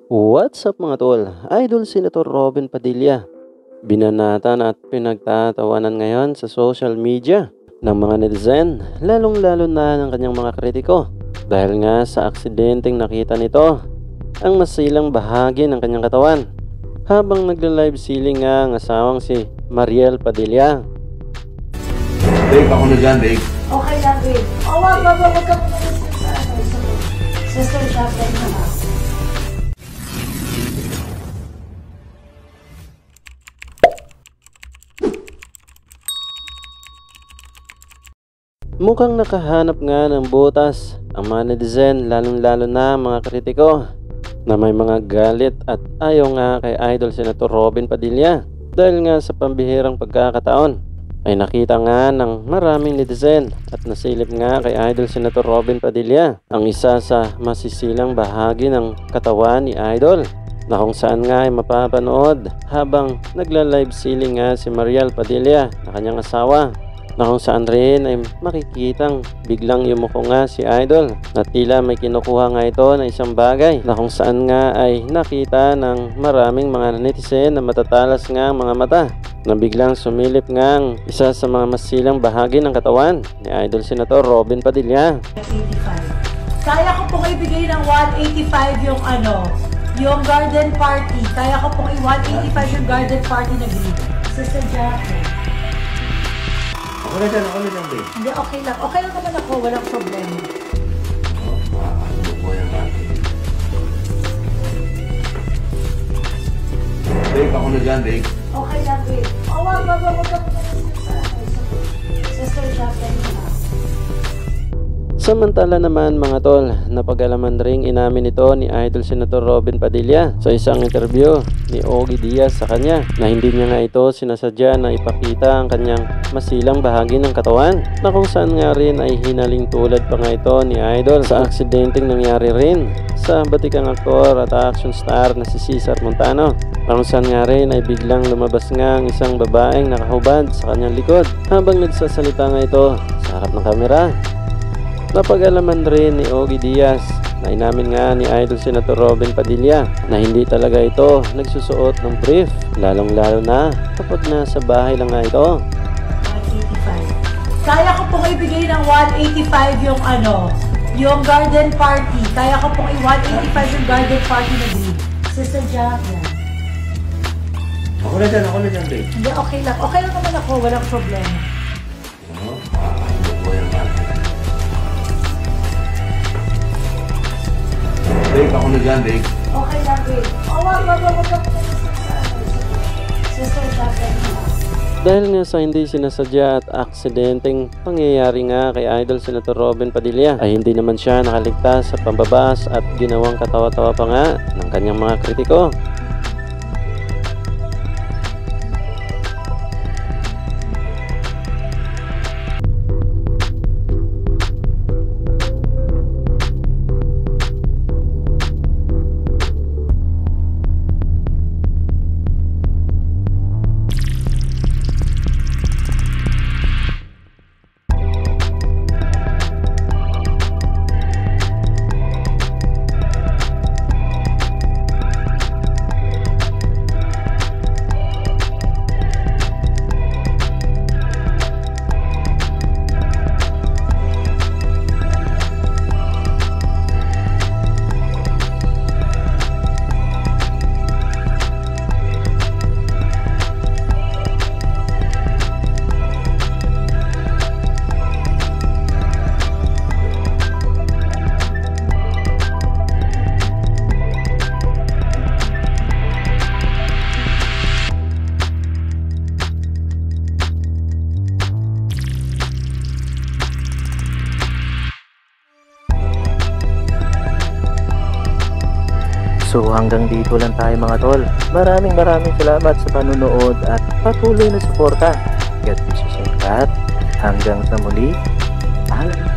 What's up mga tol? Idol Senator Robin Padilla. Binanatan at pinagtatawanan ngayon sa social media ng mga netizen, lalong-lalo na ng kanyang mga kritiko. Dahil nga sa aksidenteng nakita nito ang masilang bahagi ng kanyang katawan habang nagla-live ceiling nga ang asawang si Mariel Padilla. Babe, ako na dyan, babe. Okay lang, babe. Wag ka muna sa Sister Jacqueline na lang. Mukhang nakahanap nga ng butas ang mga netizen, lalong-lalo na mga kritiko na may mga galit at ayaw nga kay Idol Senator Robin Padilla dahil nga sa pambihirang pagkakataon ay nakita nga ng maraming netizen at nasilip nga kay Idol Senator Robin Padilla ang isa sa masisilang bahagi ng katawan ni Idol na kung saan nga ay mapapanood habang nagla-live ceiling nga si Mariel Padilla na kanyang asawa, na kung saan rin ay makikitang biglang yumuko nga si Idol na tila may kinukuha nga ito na isang bagay na kung saan nga ay nakita ng maraming mga netizen na matatalas nga ang mga mata na biglang sumilip nga ang isa sa mga masilang bahagi ng katawan ni Idol Senator Robin Padilla. 85. Kaya ko pong ibigay ng 185 yung garden party. Kaya ko pong i-185 yung garden party na green. Sister Jacqueline. Ako na dyan, babe. Hindi, okay lang. Okay lang naman ako. Walang problema. Ano po yan natin? Babe, ako na dyan, babe. Okay lang, babe. Wag ka muna sa Sister Jacqueline na lang. Samantala naman mga tol, napag-alaman ring inamin ito ni Idol Senator Robin Padilla sa isang interview ni Ogie Diaz sa kanya na hindi niya nga ito sinasadya na ipakita ang kanyang masilang bahagi ng katawan na kung saan nga rin ay hinaling tulad pa nga ito ni Idol sa aksidenteng nangyari rin sa batikang aktor at action star na si Cesar Montano na kung saan nga rin ay biglang lumabas nga ang isang babaeng nakahubad sa kanyang likod habang nagsasalita nga ito sa harap ng kamera. Napag-alaman rin ni Ogie Diaz na inamin nga ni Idol Senator Robin Padilla na hindi talaga ito nagsusuot ng brief, lalong-lalo na kapag nasa bahay lang nga ito. 185. Kaya ko pong ibigay ng 185 yung garden party. Kaya ko pong i-185 yung garden party na green. Sister Jacqueline. Ako na dyan, babe. Hindi, okay lang. Okay lang naman ako. Walang problema. Ano po yan natin? Babe, ako na dyan, babe. Okay lang, babe. Wag ka muna sa Sister Jacqueline na lang. Dahil nga sa hindi sinasadya at aksidenteng pangyayari nga kay Idol Senator Robin Padilla ay hindi naman siya nakaligtas sa pambabas at ginawang katawa-tawa pa nga ng kanyang mga kritiko. So hanggang dito lang tayo mga tol. Maraming salamat sa panunood at patuloy na suporta. God bless you sa lahat. Hanggang sa muli. Paalam.